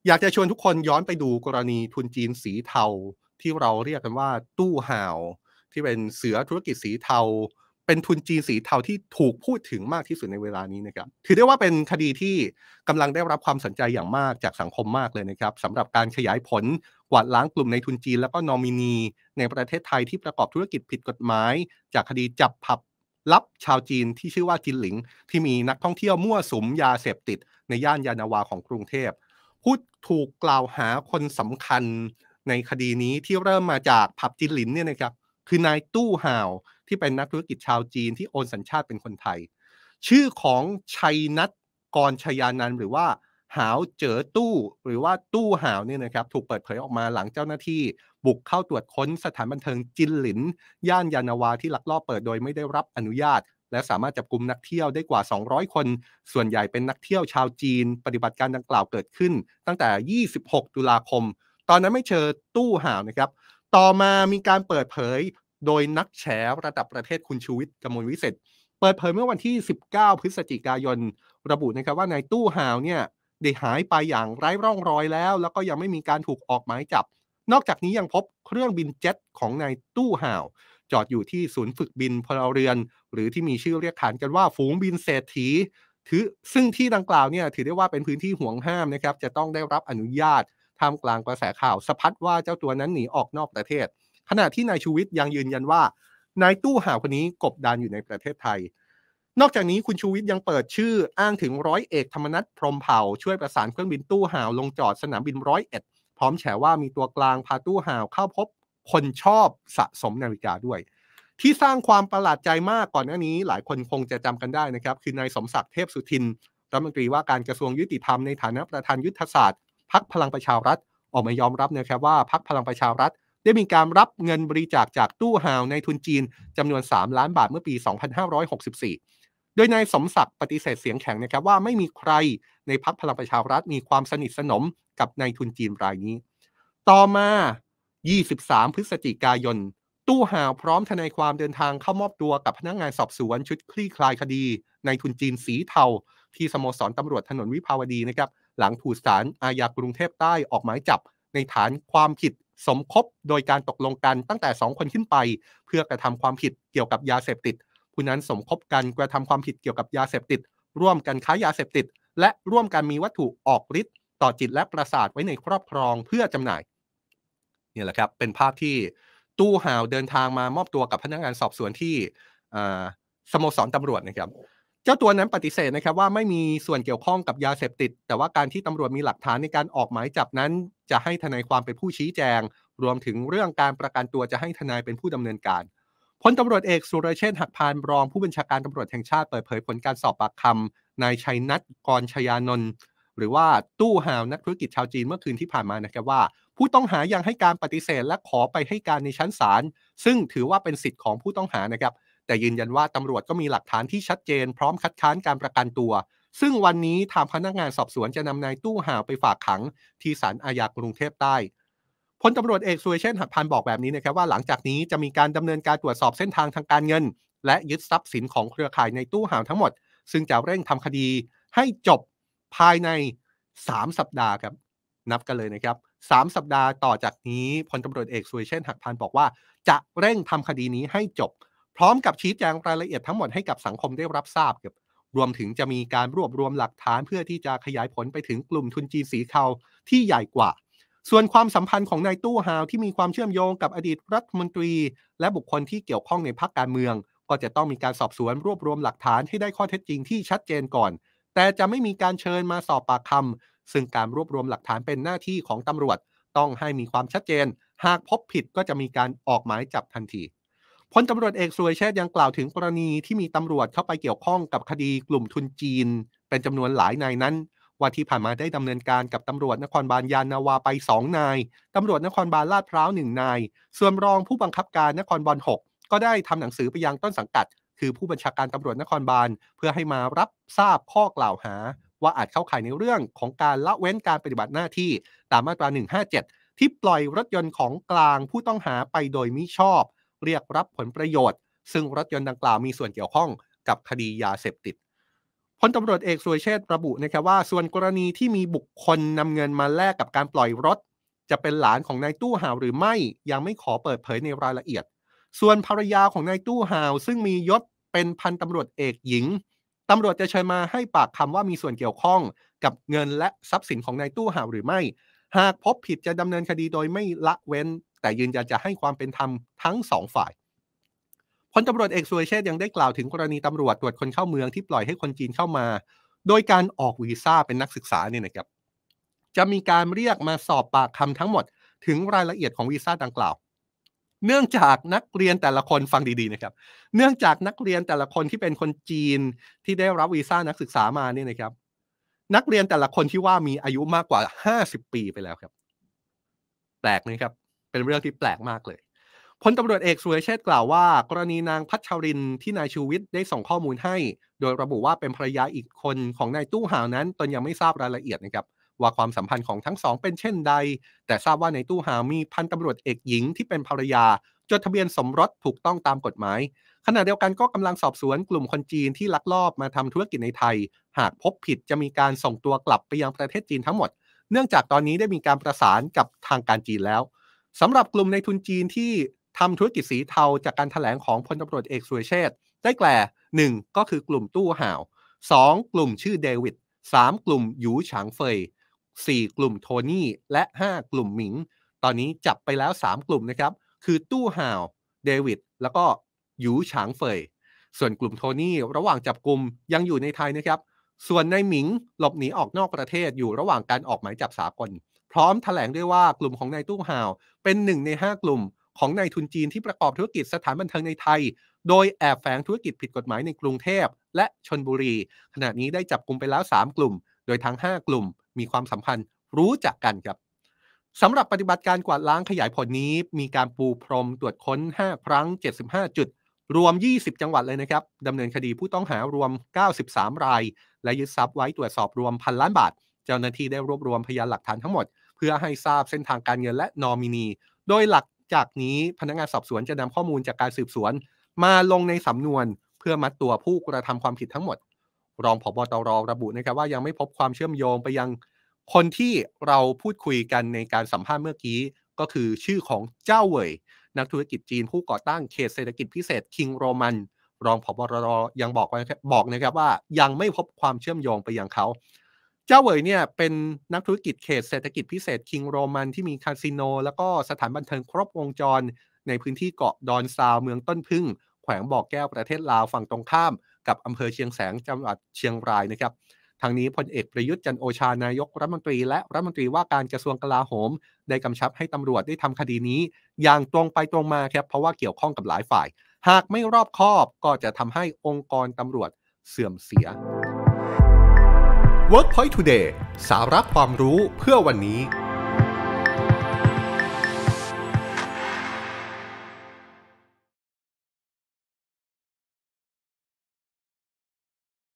อยากจะชวนทุกคนย้อนไปดูกรณีทุนจีนสีเทาที่เราเรียกกันว่าตู้ห่าวที่เป็นเสือธุรกิจสีเทาเป็นทุนจีนสีเทาที่ถูกพูดถึงมากที่สุดในเวลานี้นะครับถือได้ว่าเป็นคดีที่กำลังได้รับความสนใจอย่างมากจากสังคมมากเลยนะครับสำหรับการขยายผลกวาดล้างกลุ่มในทุนจีนแล้วก็นอมินีในประเทศไทยที่ประกอบธุรกิจผิดกฎหมายจากคดีจับผับลับชาวจีนที่ชื่อว่าจินหลิงที่มีนักท่องเที่ยวมั่วสุมยาเสพติดในย่านยานาวาของกรุงเทพ ผู้ถูกกล่าวหาคนสำคัญในคดีนี้ที่เริ่มมาจากผับจินหลินเนี่ยนะครับคือนายตู้ห่าวที่เป็นนักธุรกิจชาวจีนที่โอนสัญชาติเป็นคนไทยชื่อของชัยนัทกรชยานันท์หรือว่าหาวเจ๋อตู้หรือว่าตู้ห่าวเนี่ยนะครับถูกเปิดเผยออกมาหลังเจ้าหน้าที่บุกเข้าตรวจค้นสถานบันเทิงจินหลินย่านยานาวาที่ลักลอบเปิดโดยไม่ได้รับอนุญาตและสามารถจับกุมนักเที่ยวได้กว่า200คนส่วนใหญ่เป็นนักเที่ยวชาวจีนปฏิบัติการดังกล่าวเกิดขึ้นตั้งแต่26ตุลาคมตอนนั้นไม่เจอตู้ห่าวนะครับต่อมามีการเปิดเผยโดยนักแฉระดับประเทศคุณชูวิทย์กมลวิสิทธิ์เปิดเผยเมื่อวันที่19พฤศจิกายนระบุนะครับว่าในตู้ห่าวเนี่ยได้หายไปอย่างไร้ร่องรอยแล้วก็ยังไม่มีการถูกออกหมายจับนอกจากนี้ยังพบเครื่องบินเจ็ตของนายตู้ห่าวจอดอยู่ที่ศูนย์ฝึกบินพลเรือนหรือที่มีชื่อเรียกขานกันว่าฝูงบินเศรษฐีถือซึ่งที่ดังกล่าวเนี่ยถือได้ว่าเป็นพื้นที่ห่วงห้ามนะครับจะต้องได้รับอนุญาตท่ามกลางกระแสข่าวสะพัดว่าเจ้าตัวนั้นหนีออกนอกประเทศขณะที่นายชูวิทย์ยังยืนยันว่านายตู้ห่าวคนนี้กบดานอยู่ในประเทศไทยนอกจากนี้คุณชูวิทย์ยังเปิดชื่ออ้างถึงร้อยเอกธรรมนัฐพรหมเผ่าช่วยประสานเครื่องบินตู้ห่าวลงจอดสนามบิน101พร้อมแฉว่ามีตัวกลางพาตู้ห่าวเข้าพบคนชอบสะสมนาฬิกาด้วย ที่สร้างความประหลาดใจมากก่อนหน้านี้หลายคนคงจะจำกันได้นะครับคือนายสมศักดิ์เทพสุทินรัฐมนตรีว่าการกระทรวงยุติธรรมในฐานะประธานยุทธศาสตร์พรรคพลังประชารัฐออกมายอมรับนะครับว่าพรรคพลังประชารัฐได้มีการรับเงินบริจาคจากตู้ห่าวในทุนจีนจำนวน3ล้านบาทเมื่อปี2564โดยนายสมศักดิ์ปฏิเสธเสียงแข็งนะครับว่าไม่มีใครในพรรคพลังประชารัฐมีความสนิทสนมกับนายทุนจีนรายนี้ต่อมา 23 พฤศจิกายน ตู้ห่าวพร้อมทนายความเดินทางเข้ามอบตัวกับพนักงานสอบสวนชุดคลี่คลายคดีในทุนจีนสีเทาที่สโมสรตำรวจถนนวิภาวดีนะครับหลังถูกศาลอาญากรุงเทพใต้ออกหมายจับในฐานความผิดสมคบโดยการตกลงกันตั้งแต่2คนขึ้นไปเพื่อกระทำความผิดเกี่ยวกับยาเสพติดผู้นั้นสมคบกันกระทำความผิดเกี่ยวกับยาเสพติดร่วมกันค้ายาเสพติดและร่วมกันมีวัตถุออกฤทธิ์ต่อจิตและประสาทไว้ในครอบครองเพื่อจำหน่าย นี่แหละครับเป็นภาพที่ตู้ห่าวเดินทางมามอบตัวกับพนักงานสอบสวนที่สโมสรตำรวจนะครับเจ้าตัวนั้นปฏิเสธนะครับว่าไม่มีส่วนเกี่ยวข้องกับยาเสพติดแต่ว่าการที่ตำรวจมีหลักฐานในการออกหมายจับนั้นจะให้ทนายความเป็นผู้ชี้แจงรวมถึงเรื่องการประกันตัวจะให้ทนายเป็นผู้ดำเนินการพลตำรวจเอกสุรเชษฐ์หักพานรองผู้บัญชาการตำรวจแห่งชาติเปิดเผยผลการสอบปากคำนายชัยนัทกรชยานนท์หรือว่าตู้ห่าวนักธุรกิจชาวจีนเมื่อคืนที่ผ่านมานะครับว่า ผู้ต้องหายังให้การปฏิเสธและขอไปให้การในชั้นศาลซึ่งถือว่าเป็นสิทธิ์ของผู้ต้องหานะครับแต่ยืนยันว่าตำรวจก็มีหลักฐานที่ชัดเจนพร้อมคัดค้านการประกันตัวซึ่งวันนี้ทางพนักงานสอบสวนจะนำนายตู้ห่าวไปฝากขังที่ศาลอาญากรุงเทพใต้พลตำรวจเอกสุรเชษฐ์หักพานบอกแบบนี้นะครับว่าหลังจากนี้จะมีการดำเนินการตรวจสอบเส้นทางทางการเงินและยึดทรัพย์สินของเครือข่ายในตู้ห่าวทั้งหมดซึ่งจะเร่งทำคดีให้จบภายใน3สัปดาห์ครับ นับกันเลยนะครับ3สัปดาห์ต่อจากนี้พลตำรวจเอกสุริเชษฐ์หักพานบอกว่าจะเร่งทำคดีนี้ให้จบพร้อมกับชี้แจงรายละเอียดทั้งหมดให้กับสังคมได้รับทราบครับรวมถึงจะมีการรวบรวมหลักฐานเพื่อที่จะขยายผลไปถึงกลุ่มทุนจีนสีเทาที่ใหญ่กว่าส่วนความสัมพันธ์ของนายตู้ฮาวที่มีความเชื่อมโยงกับอดีตรัฐมนตรีและบุคคลที่เกี่ยวข้องในพรรคการเมืองก็จะต้องมีการสอบสวนรวบรวมหลักฐานให้ได้ข้อเท็จจริงที่ชัดเจนก่อนแต่จะไม่มีการเชิญมาสอบปากคำ ซึ่งการรวบรวมหลักฐานเป็นหน้าที่ของตำรวจต้องให้มีความชัดเจนหากพบผิดก็จะมีการออกหมายจับทันทีพลตำรวจเอกสุรเชษฐ์ยังกล่าวถึงกรณีที่มีตำรวจเข้าไปเกี่ยวข้องกับคดีกลุ่มทุนจีนเป็นจำนวนหลายนายนั้นว่าที่ผ่านมาได้ดำเนินการกับตำรวจนครบาลยานนาวาไป2นายตำรวจนครบาลลาดพร้าว1นายส่วนรองผู้บังคับการนครบาล6ก็ได้ทำหนังสือไปยังต้นสังกัดคือผู้บัญชาการตำรวจนครบาลเพื่อให้มารับทราบข้อกล่าวหา ว่าอาจเข้าข่ายในเรื่องของการละเว้นการปฏิบัติหน้าที่ตามมาตรา157ที่ปล่อยรถยนต์ของกลางผู้ต้องหาไปโดยมิชอบเรียกรับผลประโยชน์ซึ่งรถยนต์ดังกล่าวมีส่วนเกี่ยวข้องกับคดียาเสพติดพลตำรวจเอกสุรเชษฐ์ระบุนะครับว่าส่วนกรณีที่มีบุคคลนำเงินมาแลกกับการปล่อยรถจะเป็นหลานของนายตู้ห่าวหรือไม่ยังไม่ขอเปิดเผยในรายละเอียดส่วนภรรยาของนายตู้ห่าวซึ่งมียศเป็นพันตำรวจเอกหญิงตำรวจจะเชิญมาให้ปากคำว่ามีส่วนเกี่ยวข้องกับเงินและทรัพย์สินของนายตู้ห่าวหรือไม่หากพบผิดจะดำเนินคดีโดยไม่ละเว้นแต่ยืนยันจะให้ความเป็นธรรมทั้งสองฝ่ายพลตำรวจเอกสุรเชษฐ์ยังได้กล่าวถึงกรณีตำรวจตรวจคนเข้าเมืองที่ปล่อยให้คนจีนเข้ามาโดยการออกวีซ่าเป็นนักศึกษาเนี่ยนะครับจะมีการเรียกมาสอบปากคำทั้งหมดถึงรายละเอียดของวีซ่าดังกล่าวเนื่องจากนักเรียนแต่ละคนฟังดีๆนะครับเนื่องจากนักเรียนแต่ละคนที่เป็นคนจีนที่ได้รับวีซ่านักศึกษามาเนี่ยนะครับนักเรียนแต่ละคนที่ว่ามีอายุมากกว่า50ปีไปแล้วครับแปลกไหมครับเป็นเรื่องที่แปลกมากเลย พลตำรวจเอกสุรเชษฐ์กล่าวว่ากรณีนางพัชรินที่นายชูวิทย์ได้ส่งข้อมูลให้โดยระบุว่าเป็นภรรยาอีกคนของนายตู้ห่าวนั้นตนยังไม่ทราบรายละเอียดนะครับว่าความสัมพันธ์ของทั้งสองเป็นเช่นใดแต่ทราบว่าในตู้ห่าวมีพันตำรวจเอกหญิงที่เป็นภรรยาจดทะเบียนสมรสถูกต้องตามกฎหมายขณะเดียวกันก็กำลังสอบสวนกลุ่มคนจีนที่ลักลอบมาทำธุรกิจในไทยหากพบผิดจะมีการส่งตัวกลับไปยังประเทศจีนทั้งหมดเนื่องจากตอนนี้ได้มีการประสานกับทางการจีนแล้ว สำหรับกลุ่มในทุนจีนที่ทำธุรกิจสีเทาจากการถแถลงของพลตำรวจเอกสุรเชษฐ์ได้แก่1ก็คือกลุ่มตู้ห่าว2กลุ่มชื่อเดวิด3กลุ่มหยูฉางเฟย4กลุ่มโทนี่และ5กลุ่มหมิงตอนนี้จับไปแล้ว3กลุ่มนะครับคือตู้ห่าวเดวิดแล้วก็หยูฉางเฟยส่วนกลุ่มโทนี่ระหว่างจับกลุ่มยังอยู่ในไทยนะครับส่วนในหมิงหลบหนีออกนอกประเทศอยู่ระหว่างการออกหมายจับสากลพร้อมแถลงด้วยว่ากลุ่มของนายตู้ห่าวเป็น1ใน5กลุ่มของนายทุนจีนที่ประกอบธุรกิจสถานบันเทิงในไทยโดยแอบแฝงธุรกิจผิดกฎหมายในกรุงเทพและชลบุรีขณะนี้ได้จับกลุ่มไปแล้ว3กลุ่มโดยทั้ง5กลุ่มมีความสัมพันธ์รู้จักกันครับสำหรับปฏิบัติการกวาดล้างขยายผลนี้มีการปูพรมตรวจค้น5ครั้ง75จุดรวม20จังหวัดเลยนะครับดำเนินคดีผู้ต้องหารวม93รายและยึดทรัพย์ไว้ตรวจสอบรวมพันล้านบาทเจ้าหน้าที่ได้รวบรวมพยานหลักฐานทั้งหมดเพื่อให้ทราบเส้นทางการเงินและนอมินีโดยหลักจากนี้พนักงานสอบสวนจะนำข้อมูลจากการสืบสวนมาลงในสำนวนเพื่อมัดตัวผู้กระทำความผิดทั้งหมดรองผบ.ตร.ระบุนะครับว่ายังไม่พบความเชื่อมโยงไปยังคนที่เราพูดคุยกันในการสัมภาษณ์เมื่อกี้ก็คือชื่อของเจ้าเหวยนักธุรกิจจีนผู้ก่อตั้งเขตเศรษฐกิจพิเศษคิงโรมันรองผบ.ตร.ยังบอกนะครับว่ายังไม่พบความเชื่อมโยงไปยังเขาเจ้าเหวยเนี่ยเป็นนักธุรกิจเขตเศรษฐกิจพิเศษคิงโรมันที่มีคาสิโนแล้วก็สถานบันเทิงครบวงจรในพื้นที่เกาะดอนซาวเมืองต้นพึ่งแขวงบ่อแก้วประเทศลาวฝั่งตรงข้ามกับอำเภอเชียงแสนจังหวัดเชียงรายนะครับทางนี้พลเอกประยุทธ์จันทร์โอชานายกรัฐมนตรีและรัฐมนตรีว่าการกระทรวงกลาโหมได้กำชับให้ตำรวจได้ทำคดีนี้อย่างตรงไปตรงมาครับเพราะว่าเกี่ยวข้องกับหลายฝ่ายหากไม่รอบคอบก็จะทำให้องค์กรตำรวจเสื่อมเสีย Workpoint Today สาระความรู้เพื่อวันนี้